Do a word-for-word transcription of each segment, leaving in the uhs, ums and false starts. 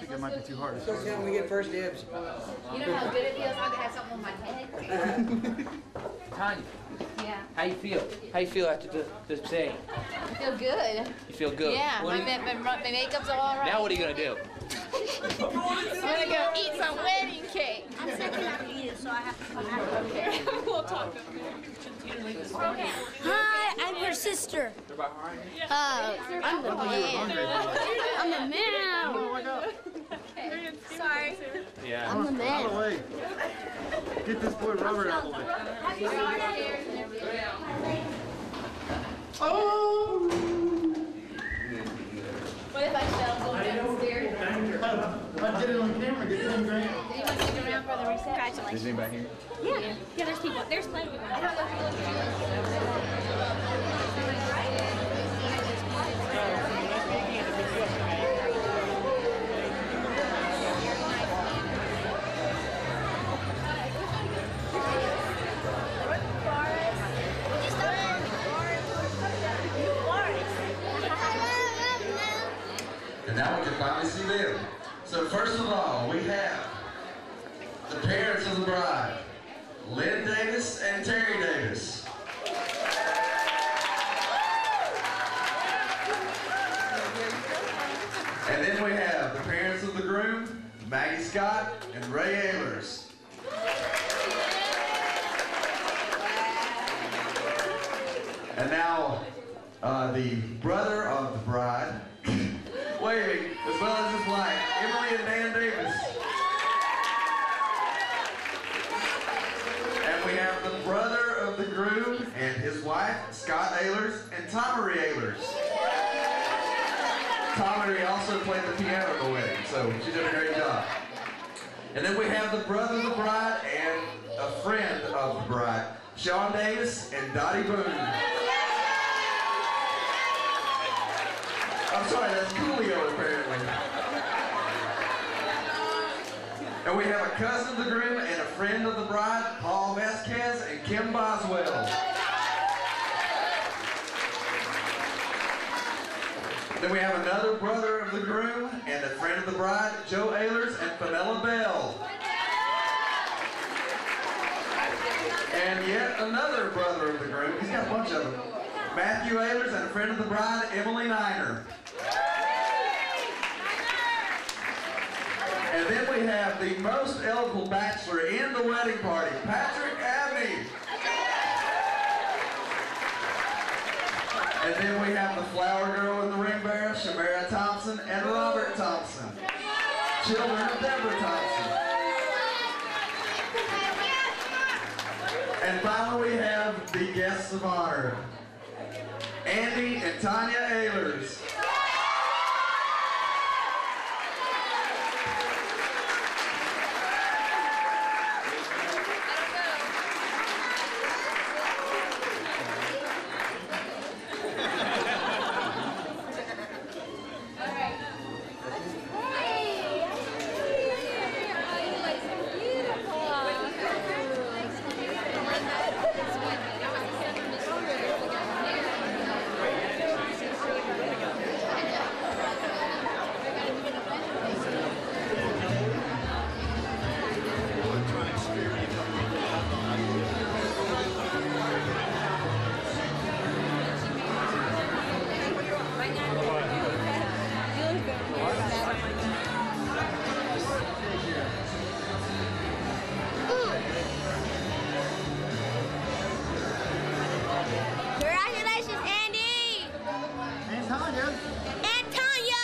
think it might be too hard. So tell we get first dibs. You know how good it feels not to have something on my head? Tanya, Yeah. how you feel? How you feel after the, the thing? I feel good. You feel good? Yeah, What my, do you- ma- my, my makeup's all right. Now what are you gonna do? I'm gonna go eat some wedding cake. I'm second after you, so I have to come after. Okay. We'll talk. Hi, I'm her sister. Uh, I'm the man. I'm the man. Oh my God. Sorry. Yeah. I'm the Out of the man. way. Get this boy Robert out of the way. Have you seen that? Oh! What if I fell going downstairs? I get it on camera. Get ten grand. Do you want to stick around for the reception? Congratulations. Is anybody here? Yeah. Yeah, there's people. There's plenty of people. I don't know if you look And now we can finally see them. So first of all, we have the parents of the bride, Lynn Davis and Terry Davis. And then we have the parents of the groom, Maggie Scott and Ray Ehlers. And now, uh, the brother of the bride, waving, as well as his wife, Emily and Dan Davis. And we have the brother of the groom and his wife, Scott Ehlers and Tomery Ehlers. Tomery also played the piano at the wedding, so she did a great job. And then we have the brother of the bride and a friend of the bride, Sean Davis and Dottie Boone. I'm sorry, that's Coolio apparently. And we have a cousin of the groom and a friend of the bride, Paul Vasquez and Kim Boswell. Then we have another brother of the groom and a friend of the bride, Joe Ehlers and Fenella Bell. And yet another brother of the groom, he's got a bunch of them, Matthew Ehlers and a friend of the bride, Emily Niner. And then we have the most eligible bachelor in the wedding party, Patrick Abney. And then we have the flower girl and the ring bearer, Shamara Thompson and Robert Thompson. Children of Deborah Thompson. And finally we have the guests of honor, Andy and Tanya Ehlers. Congratulations, Andy! And Tanya. And Tanya!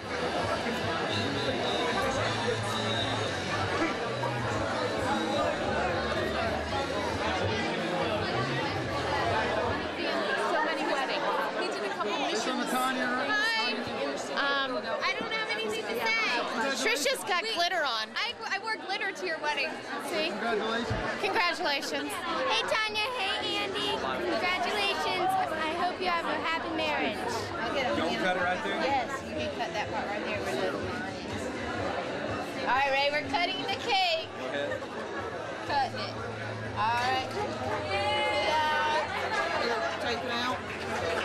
so many weddings. We did a couple This missions. one, Tanya. Hi. Um, I don't have anything to say. Trisha's got glitter on. I, I wore glitter to your wedding. See? Congratulations. Congratulations. Hey, Tanya. Hey, Andy. Congratulations. I hope you have a happy marriage. I'll get a You cut it right there? Yes, you can cut that part right there. With it. All right, Ray, we're cutting the cake. Go ahead. Cutting it. All right. Yeah. Take it out.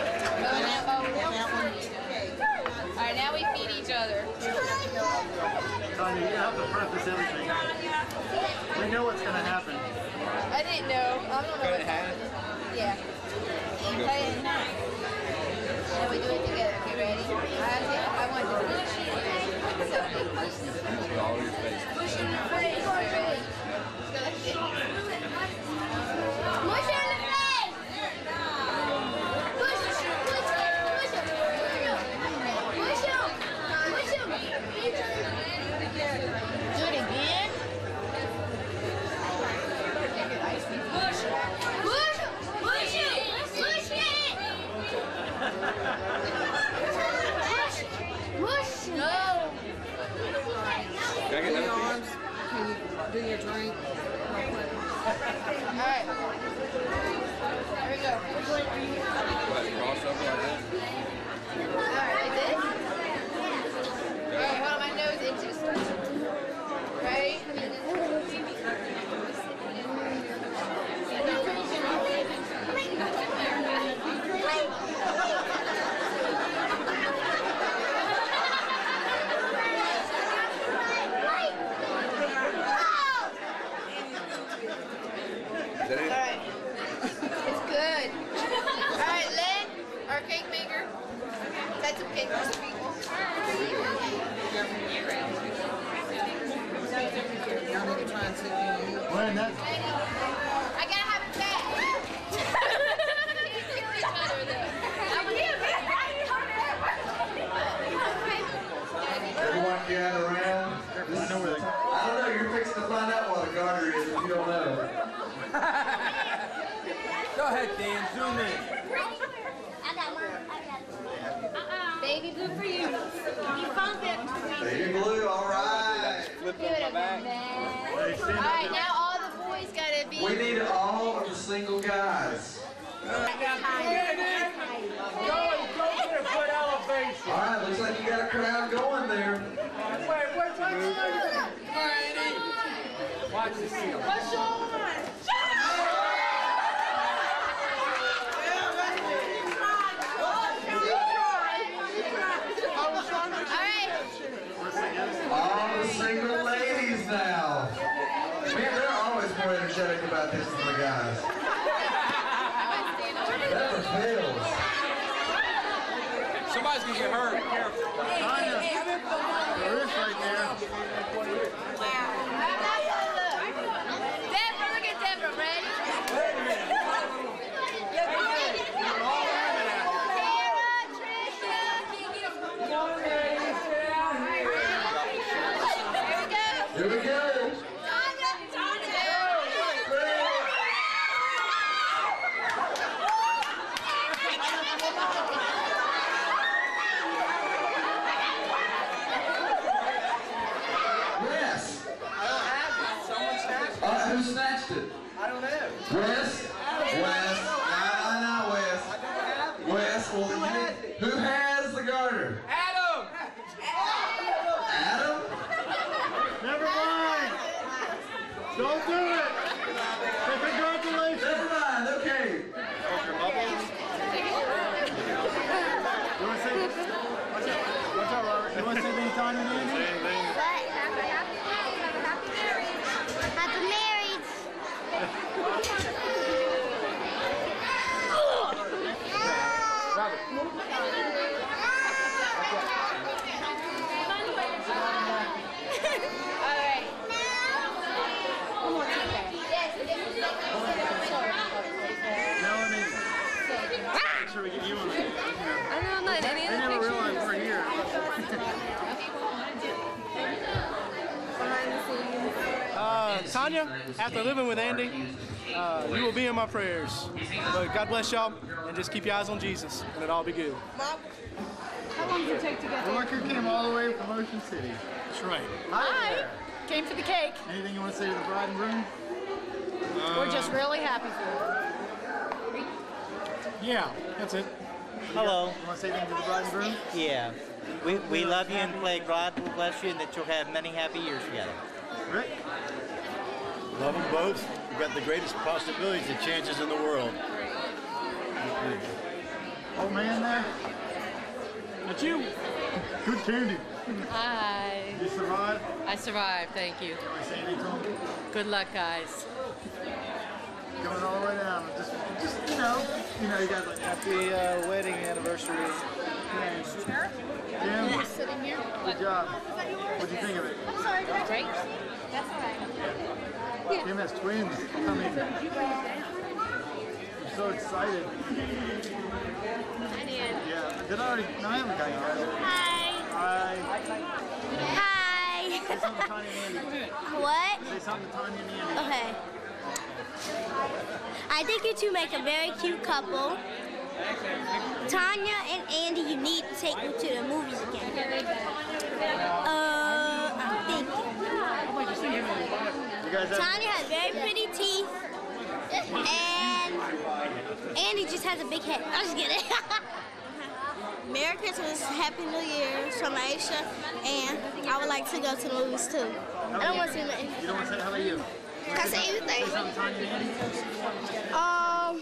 Going out. Oh, we don't. All right, now we feed each other. Tanya, you have to preface everything. We know what's going to happen. I didn't know. I don't know. Yeah. You play it now. And we do it together. Okay, ready? I, I want to push it. So, push it. Push it in the face. Okay, ready? Go like this. Push it in the face. Push it. Push it. Push it. Push him. Push him. Do it again. Push it. Push it. Push it. Push it. Push it. No. Do your arms. Can you do your drink? All right. Here we go. All right, like this. All right, hold on, my nose itches. Right? Alright. It's good. Alright, Lynn, our cake maker. That's some cake for some people. Y'all need to try and sit down. When that's I gotta have it back. Kill each other, Everyone gather around. This is, I know where they I don't know, you're fixing to find out what a garter is if you don't know. Go ahead, Dan. Zoom in. I got one. I got it. Baby blue for you. You found it. Baby blue, all right. Flip Give it it a back. Hey, stand up Alright, now. now all the boys gotta be. We need all of the single guys. Go, go for the foot elevation. All right, looks like you got a crowd going there. Wait, wait, wait, wait. Watch the seal. Alright. All the single ladies now. Man, they're always more energetic about this than the guys. Never fails. Somebody's gonna get hurt. Careful. Tanya, there is right there. Deborah, look at Deborah. Ready? Here we go. Yes. Uh, who snatched it? I don't know. Wes? Wes. Nah, nah, Wes. Wes, well, who has the garter? Adam! Adam? Never mind. Don't do it. Say congratulations. Never mind, okay. You want to say, what's up, what's up, Robert? You want to say anything, Tanya and Andy? Say anything. Happy marriage. Alright. Melanie, make sure we get you on the picture. I know I'm not in any I of the never pictures. realized we're here. Uh, Tanya, after living with Andy, uh, you will be in my prayers. But God bless y'all, and just keep your eyes on Jesus, and it'll all be good. How long did it take to get Well, look who came all the way from Ocean City. That's right. Hi. Came for the cake. Anything you want to say to the bride and groom? We're just really happy for Yeah, that's it. Hello. You want to say anything to the bride and groom? Yeah. We, we love you and pray God will bless you and that you'll have many happy years together. Rick? Love them both. We've got the greatest possibilities and chances in the world. Old man there? That's you. Good candy. Hi. You survived? I I survived, thank you. Say anything to him? Good luck, guys. Going all the way down. Just, just you know, you know, you guys like Happy uh, wedding anniversary. Sure. Jim, Yeah, sitting here. good job. What'd you think of it? I'm sorry, great. That's all right. Jim has twins coming. I'm so excited. I did. Yeah. Did I already? No, I haven't got you guys. Hi. Hi. Hi. Say something to Tanya and Andy. What? Say something to Tanya and Andy. Okay. I think you two make a very cute couple. Tanya and Andy, you need to take them to the movies again. Uh, I'm thinking. You guys have Tanya has very pretty teeth, and Andy just has a big head. I'm just kidding. Merry Christmas, Happy New Year from Aisha, and I would like to go to the movies too. I don't want to see nothing. You don't want to say, how about you? Can I say anything? Say something to Tanya and Andy. Um,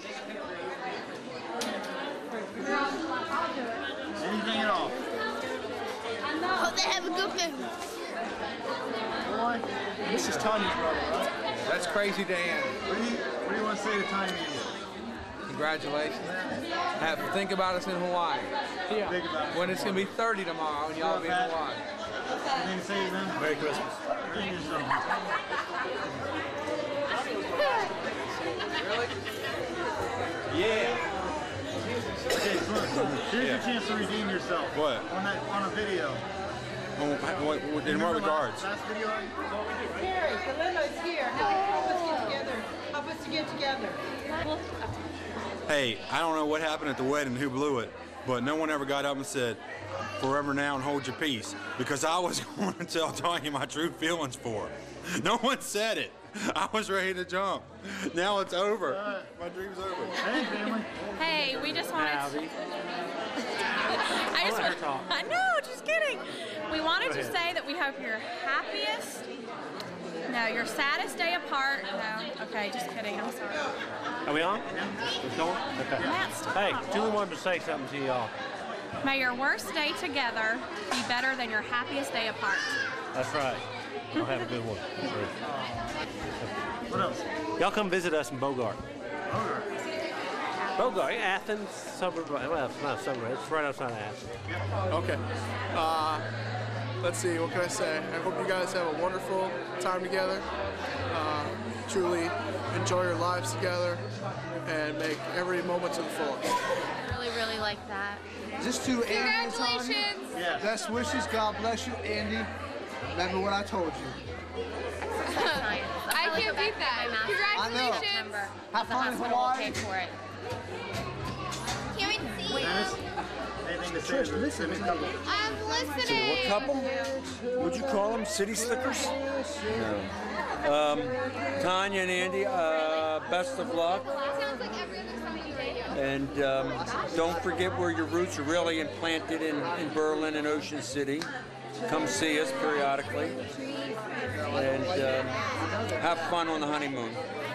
Anything at all? hope they have a good Christmas. Boy. This is Tanya's brother, right? That's Crazy Dan. What do you, what do you want to say to Tanya and Andy? Congratulations. Have think about us in Hawaii. Yeah. Think about it. When it's gonna be thirty tomorrow and y'all be in Hawaii. Anything to say to them? Merry Christmas. Bring yourself. Really? Yeah. Okay, so here's your chance to redeem yourself. What? On that, on a video. Oh, what, what, in what regards? Last video. Harry, the limo's here. Help us get together. Help us to get together. Hey, I don't know what happened at the wedding, who blew it, but no one ever got up and said, forever now and hold your peace, because I was going to tell Tanya my true feelings for her. No one said it. I was ready to jump. Now it's over. Uh, My dream's over. Hey, family. Hey, we just wanted to... I just want talk. I know, just kidding. We wanted to say that we hope your happiest, no, your saddest day apart. No, okay, just kidding. I'm sorry. Are we on? We're going? Okay. Matt, stop. Hey, Julie wanted to say something to y'all. May your worst day together be better than your happiest day apart. That's right. I'll have a good one. What else? Y'all come visit us in Bogart. Bogart. Bogart, Athens, suburb. Well, it's not a suburb. It's right outside of Athens. Okay. Uh, let's see, what can I say? I hope you guys have a wonderful time together. Uh, truly enjoy your lives together and make every moment to the fullest. Really, really like that. Just to Andy and Tanya, Congratulations. Yeah. best wishes. God bless you, Andy. Remember what I told you. I can't beat that. Congratulations. Have fun in Hawaii. for it. Can we see? Dennis, anything to say to the civic couple? I'm listening. What couple? Would you call them city slickers? No. Um, Tanya and Andy, uh, best of luck. Sounds like every other time you date. And um, don't forget where your roots are really implanted in, in Berlin and Ocean City. Come see us periodically. And um, have fun on the honeymoon.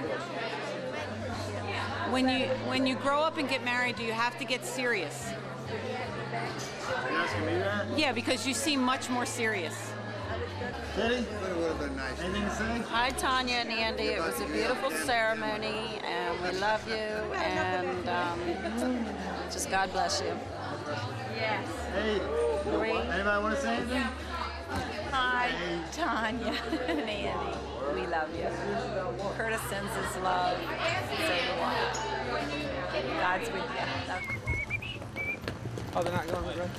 When you when you grow up and get married, do you have to get serious? You asking me that? Yeah, because you seem much more serious. Teddy? It would have been nice. Anything to say? Hi, Tanya and Andy. It was a beautiful ceremony, and we love you, and um, just God bless you. Yes. Hey, anybody want to say anything? Hi, Tanya and Andy. We love you. Curtis sends his love. So do I. God's with you. Love you. Oh, they're not going to the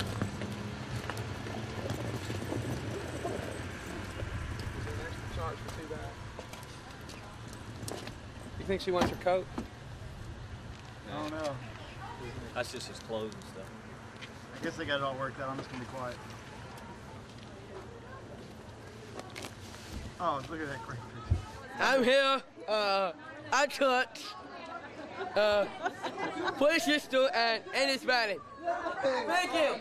You think she wants her coat? I don't know. That's just his clothes and stuff. I guess they got it all worked out. I'm just going to be quiet. Oh, look at that great picture. I'm here. Uh, I cut uh, for his sister and and his body. Thank you.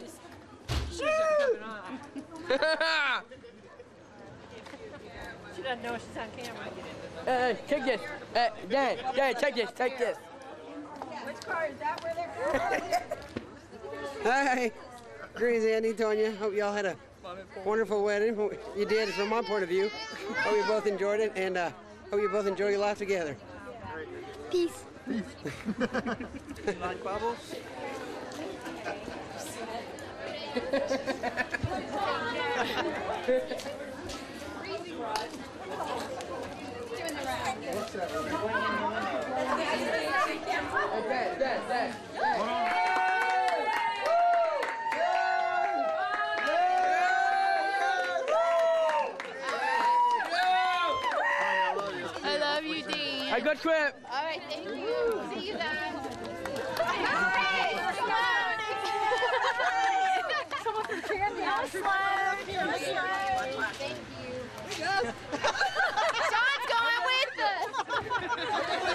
She doesn't know she's on camera. Uh, take this. Uh, Dad, Dad, take this, take this. Which car is that? Where they're going? Hi. Greetings, Andy, Tanya. Hope y'all had a wonderful wedding. You did, from my point of view. Hope you both enjoyed it, and uh, hope you both enjoy your life together. Peace. Peace. You like bubbles? I love you, Dean. Have a good trip. All right, thank you. See you guys. Someone from Candy House. Thank you. Sean's going with us.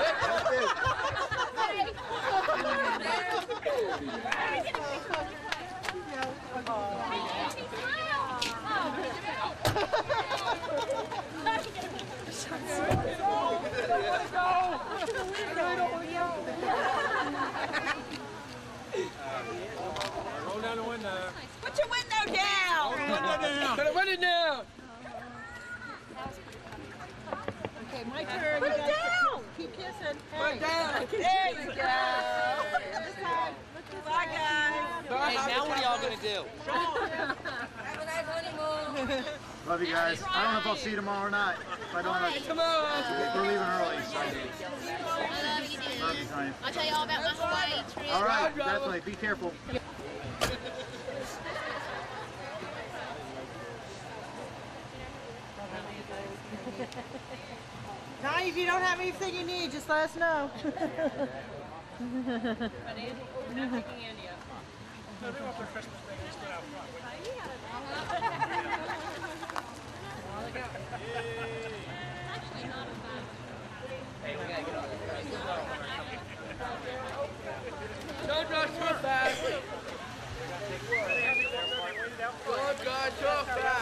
Roll down the window. Put your window down. Put it window down. Okay, my turn. Put You it guys down. Keep kissing. Put it down. There you go. Bye, guys. Hey, now what are y'all gonna do? Have a nice honeymoon. Love you guys. I don't know if I'll see you tomorrow or not. If I don't, I'll, Come on. we're leaving early. So. I love you, dude. Love you, Tanya. I'll tell you all about my Hawaii trip. All right, definitely. Be careful. Now, if you don't have anything you need, just let us know. Don't rush too fast. Don't go too fast.